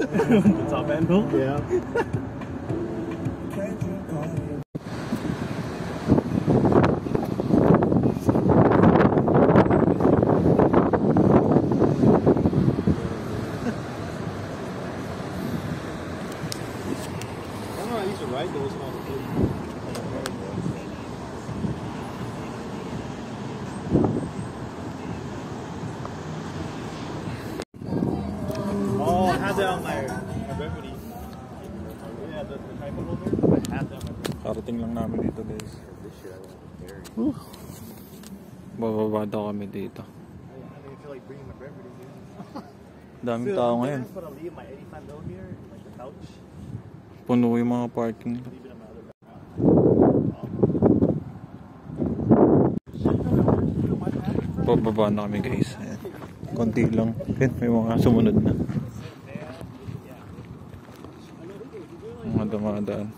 The top handle? Yeah. I used to ride those when I was a kid. Oh, I had that on my remedy. Yeah, the type of holder. I had that on my remedy. Karating lang namin dito guys. Bababa daw kami dito. I didn't feel like bringing my remedy. Daming tao ngayon. I'm gonna leave my 85 millimeter in like the pouch. Puno yung mga parking. Bababa na kami guys. Ayan. Konti lang. Ayan, may mga sumunod na. Mga dumadaan.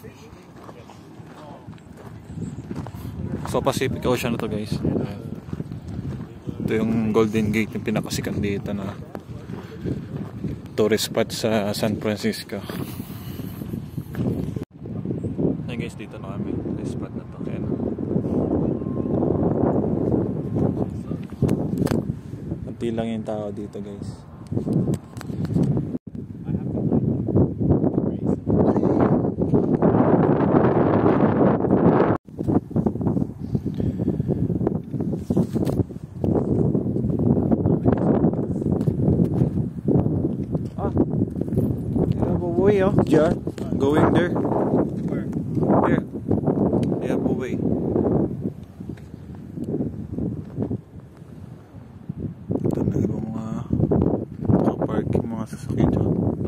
So Pacific Ocean na to guys. Ayan. Ito yung Golden Gate, yung pinakasikat dito na tourist spot sa San Francisco. Ayan guys, dito na kami. Tourist spot na to. Ayan. Kunti lang yung tao dito guys. Yeah, going there. Where? Here. They have a way. Ito na ibang mga parking, mga sasakyan dyan.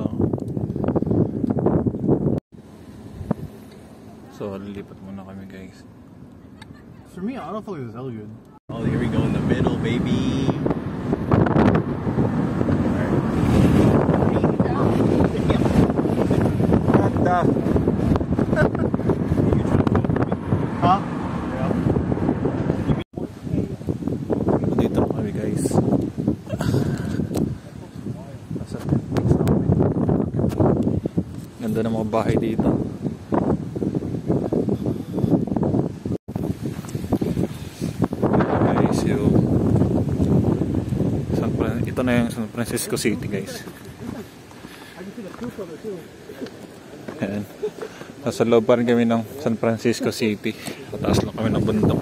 So, lilipat muna kami guys. For me, I don't feel like this is hella good. Oh, here we go in the middle, baby. Huh? Dito na kami guys. Ganda ng mga bahay dito. Guys, ito na yung San Francisco City guys. Ayan. Nasa loob pa rin kami ng San Francisco City. Pataas lang kami ng bundok.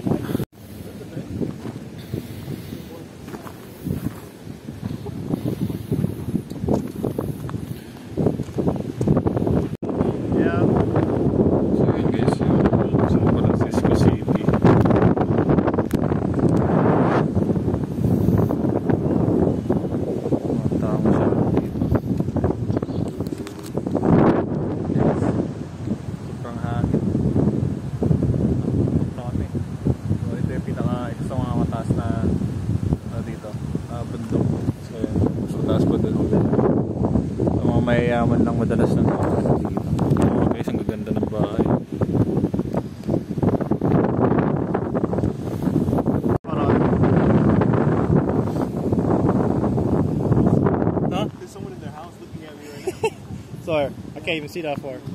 Yeah. So yun guys, yung San Francisco City. Mga tao siya dito. Sobrang hangin. Kami. So ito yung isa sa mga mataas na dito, bundok. So yun, mas mataas pa dun. Ang mga mayayaman lang madalas na dito. Oh, guys, ang gaganda ng bahay. Huh? There's someone in their house looking at me right now. Sorry, I can't even see that far.